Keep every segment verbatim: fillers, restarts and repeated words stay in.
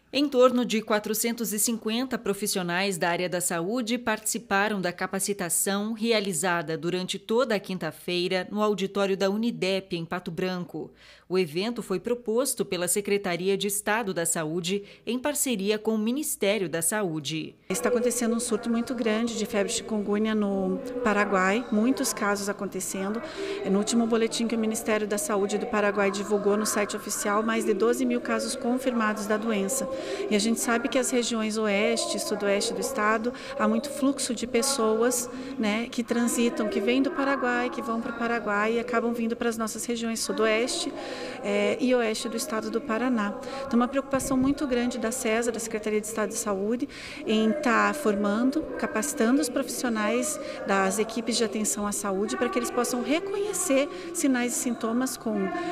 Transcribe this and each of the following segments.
Em torno de quatrocentos e cinquenta profissionais da área da saúde participaram da capacitação realizada durante toda a quinta-feira no auditório da Unidep, em Pato Branco. O evento foi proposto pela Secretaria de Estado da Saúde em parceria com o Ministério da Saúde. Está acontecendo um surto muito grande de febre chikungunya no Paraguai, muitos casos acontecendo. No último boletim que o Ministério da Saúde do Paraguai divulgou no site oficial, mais de doze mil casos confirmados da doença. E a gente sabe que as regiões oeste e sudoeste do estado há muito fluxo de pessoas, né, que transitam, que vêm do Paraguai, que vão para o Paraguai e acabam vindo para as nossas regiões sudoeste é, e oeste do estado do Paraná. Então, uma preocupação muito grande da SESA, da Secretaria de Estado de Saúde, em estar formando, capacitando os profissionais das equipes de atenção à saúde para que eles possam reconhecer sinais e sintomas com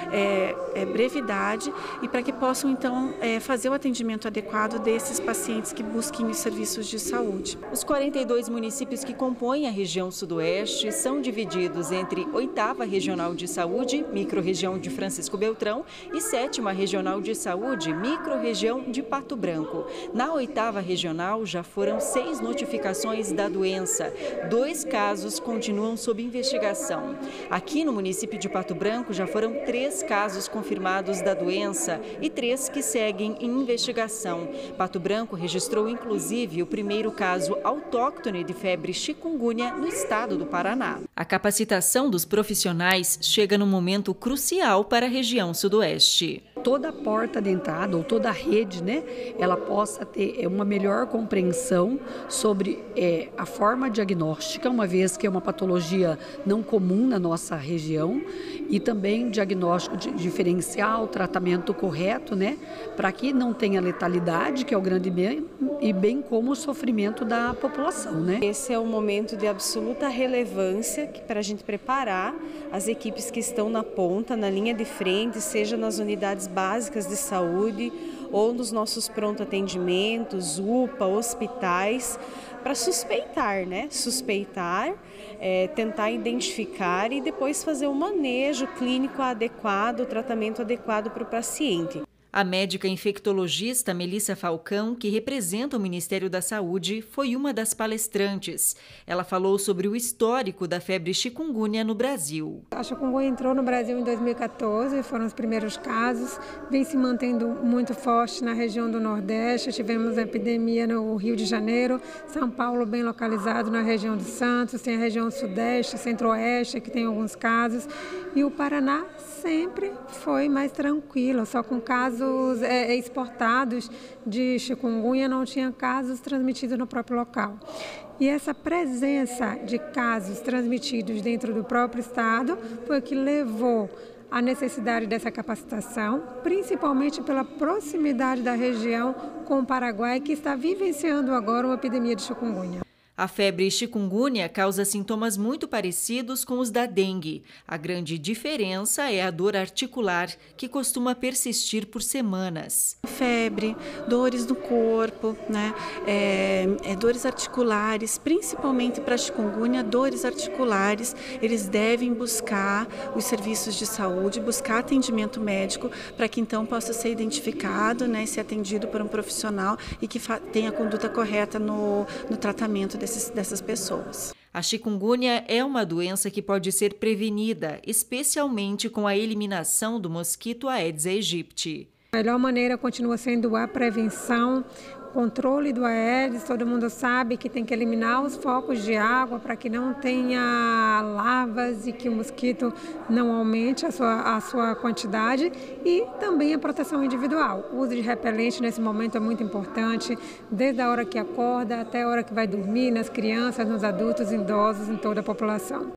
é, é, brevidade e para que possam, então, é, fazer o atendimento adequado desses pacientes que busquem os serviços de saúde. Os quarenta e dois municípios que compõem a região sudoeste são divididos entre oitava Regional de Saúde, microrregião de Francisco Beltrão, e sétima Regional de Saúde, microrregião de Pato Branco. Na oitava Regional já foram seis notificações da doença. Dois casos continuam sob investigação. Aqui no município de Pato Branco já foram três casos confirmados da doença e três que seguem em investigação. Pato Branco registrou, inclusive, o primeiro caso autóctone de febre chikungunya no estado do Paraná. A capacitação dos profissionais chega num momento crucial para a região sudoeste. Toda a porta de entrada ou toda a rede, né, ela possa ter uma melhor compreensão sobre é, a forma diagnóstica, uma vez que é uma patologia não comum na nossa região, e também diagnóstico de, diferencial, tratamento correto, né, para que não tenha letalidade, que é o grande bem, e bem como o sofrimento da população, né. Esse é um momento de absoluta relevância para a gente preparar as equipes que estão na ponta, na linha de frente, seja nas unidades básicas de saúde ou nos nossos pronto atendimentos, U P A, hospitais, para suspeitar, né? Suspeitar, é, tentar identificar e depois fazer um manejo clínico adequado, o tratamento adequado para o paciente. A médica infectologista Melissa Falcão, que representa o Ministério da Saúde, foi uma das palestrantes. Ela falou sobre o histórico da febre chikungunya no Brasil. A chikungunya entrou no Brasil em dois mil e quatorze, foram os primeiros casos, vem se mantendo muito forte na região do Nordeste, tivemos a epidemia no Rio de Janeiro, São Paulo bem localizado na região de Santos, tem a região Sudeste, Centro-Oeste, que tem alguns casos, e o Paraná sempre foi mais tranquilo, só com casos É, exportados de chikungunya, não tinha casos transmitidos no próprio local. E essa presença de casos transmitidos dentro do próprio estado foi o que levou à necessidade dessa capacitação, principalmente pela proximidade da região com o Paraguai, que está vivenciando agora uma epidemia de chikungunya. A febre chikungunya causa sintomas muito parecidos com os da dengue. A grande diferença é a dor articular, que costuma persistir por semanas. Febre, dores no corpo, né? é, é, dores articulares, principalmente para a chikungunya, dores articulares. Eles devem buscar os serviços de saúde, buscar atendimento médico, para que então possa ser identificado, né, ser atendido por um profissional e que tenha a conduta correta no, no tratamento desse dessas pessoas. A chikungunya é uma doença que pode ser prevenida, especialmente com a eliminação do mosquito Aedes aegypti. A melhor maneira continua sendo a prevenção, controle do Aedes. Todo mundo sabe que tem que eliminar os focos de água para que não tenha larvas e que o mosquito não aumente a sua, a sua quantidade, e também a proteção individual. O uso de repelente nesse momento é muito importante, desde a hora que acorda até a hora que vai dormir, nas crianças, nos adultos, idosos, em toda a população.